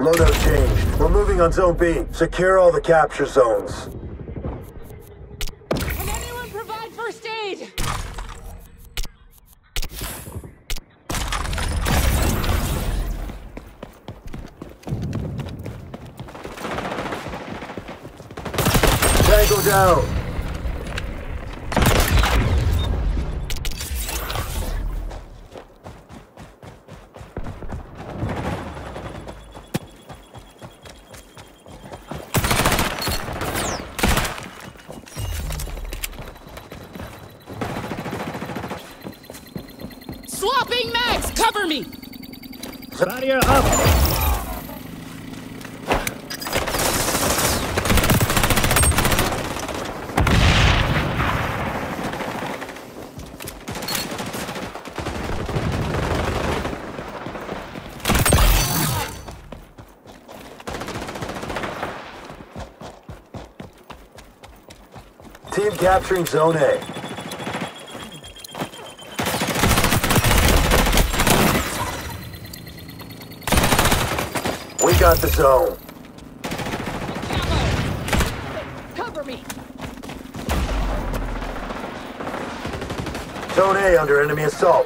Loadout changed. We're moving on Zone B. Secure all the capture zones. Can anyone provide first aid? Tango down. Swapping mags! Cover me! Barrier up! Team capturing Zone A. We got the zone. Cover me! Zone A under enemy assault.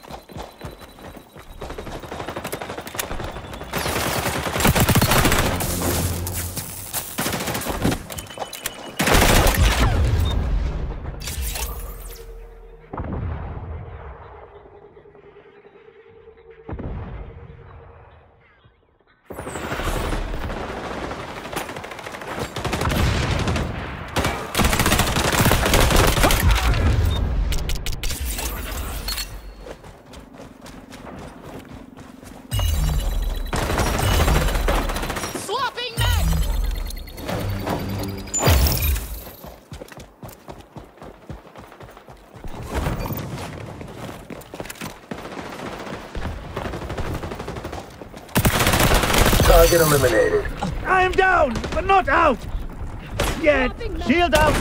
Target eliminated. I am down, but not out! Yet! Shield out!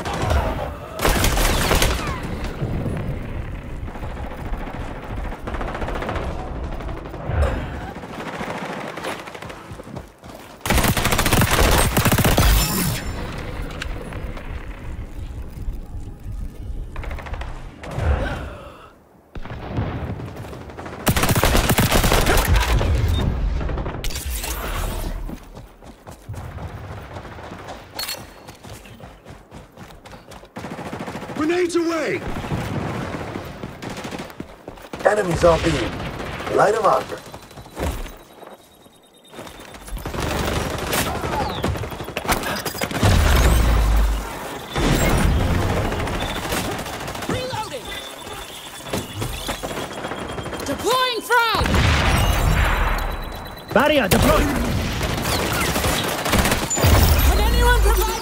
Grenades away! Enemies on B. Light them up. Reloading! Deploying frag! Barrier deployed! Can anyone provide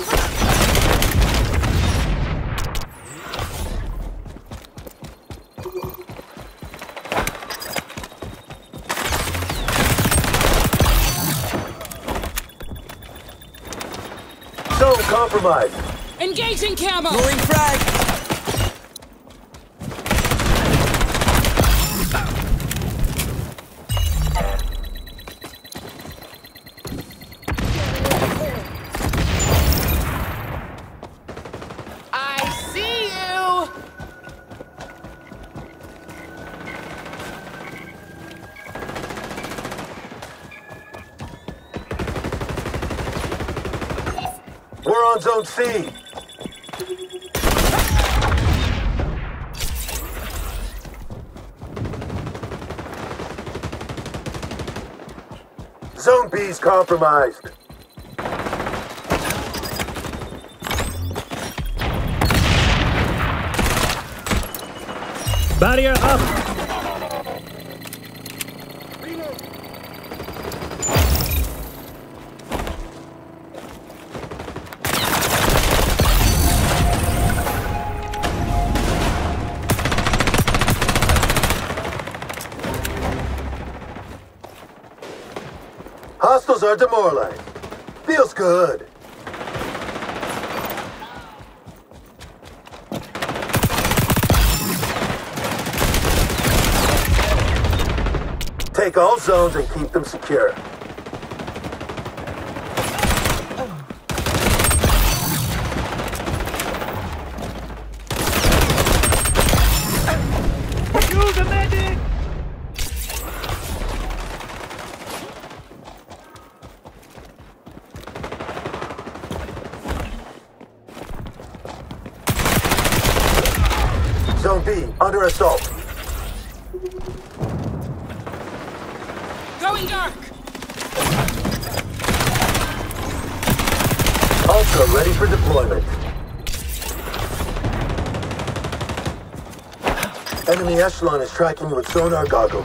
Zone compromised. engaging camo! Throwing frag! I see you! We're on Zone C. Zone B's compromised. Barrier up! Hostiles are demoralized. Feels good. Take all zones and keep them secure. Zone B, under assault. Going dark. Ultra ready for deployment. Enemy echelon is tracking you with sonar goggles.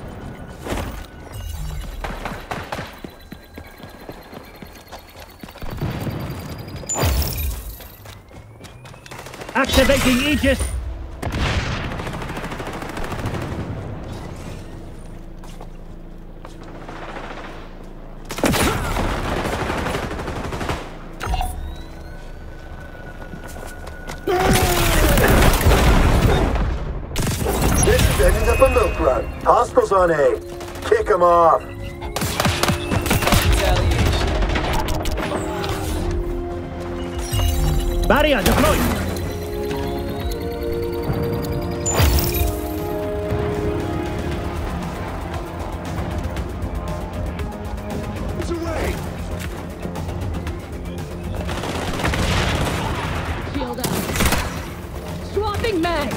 Activating Aegis. This is ending up a milk run. Hostiles on A. Kick them off. Barrier deployed. Shield up. Swapping mag.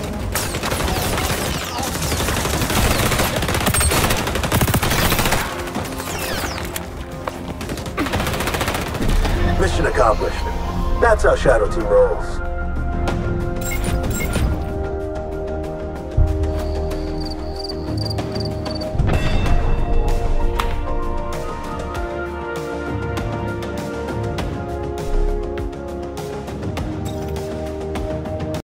Mission accomplished. That's how Shadow Team rolls.